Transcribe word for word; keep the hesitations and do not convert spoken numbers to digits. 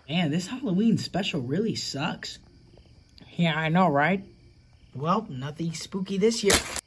Man, this Halloween special really sucks. Yeah, I know, right? Well, nothing spooky this year.